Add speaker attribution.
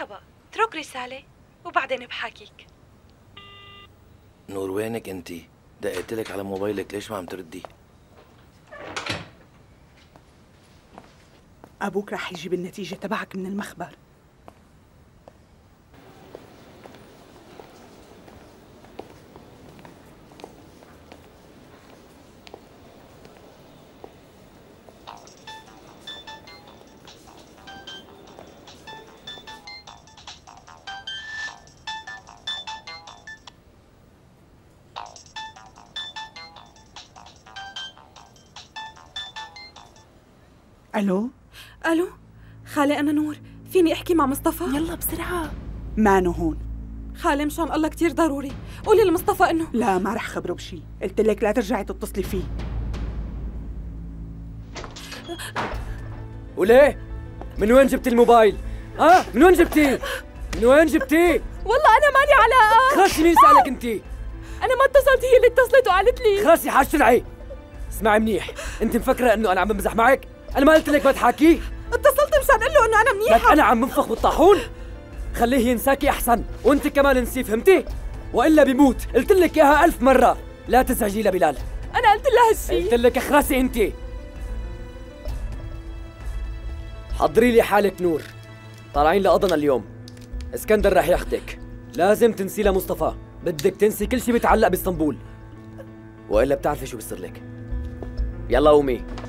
Speaker 1: مرحبا، اترك رسالة وبعدين بحاكيك.
Speaker 2: نور وينك انتي؟ دقيت لك على موبايلك، ليش ما عم تردي؟
Speaker 3: أبوك رح يجيب النتيجة تبعك من المخبر. ألو؟
Speaker 1: الو خالي، انا نور، فيني احكي مع مصطفى؟
Speaker 3: يلا بسرعة. مانو هون.
Speaker 1: خالي مشان الله كتير ضروري، قولي لمصطفى انه
Speaker 3: لا، ما رح خبره بشي، قلت لك لا ترجعي تتصلي فيه.
Speaker 4: وليه؟ من وين جبتي الموبايل؟ ها؟ من وين جبتيه؟ من وين جبتيه؟
Speaker 1: والله انا ماني علاقة.
Speaker 4: خلصي، مين سألك انتي؟
Speaker 1: انا ما اتصلت، هي اللي اتصلت وقالت لي.
Speaker 4: خلصي حاجة العي. اسمعي منيح، انت مفكرة انه انا عم بمزح معك؟ انا ما قلت لك ما تحاكيه؟
Speaker 1: اتصلت مشان اقول له انه انا منيحة.
Speaker 4: لك انا عم منفخ بالطاحون؟ خليه ينساكي احسن، وانت كمان انسيه، فهمتي؟ والا بيموت، قلت لك اياها 1000 مرة، لا تزعجي لبلال.
Speaker 1: انا قلت لها هالشي.
Speaker 4: قلت لك اخرسي انت. حضري لي حالك نور، طالعين لقضنا اليوم، اسكندر رح ياخدك، لازم تنسي لمصطفى، بدك تنسي كل شيء بيتعلق باسطنبول، والا بتعرفي شو بيصير لك. يلا قومي.